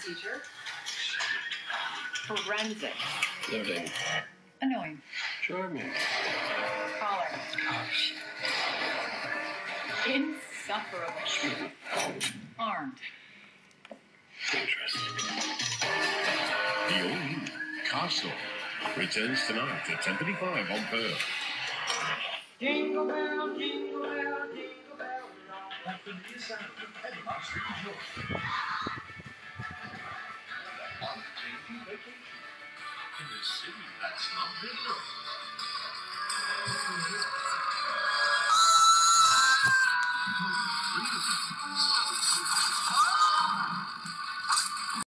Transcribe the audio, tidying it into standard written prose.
procedure. Forensic. Living. Annoying. Charming. Collar. Insufferable. Armed. Dangerous. The all-new Castle returns tonight at 10:35 on Pearl. Jingle bell, jingle bell, jingle bell. That familiar sound of everyone's rejoicing. On a changing vacation in a city that's not big enough.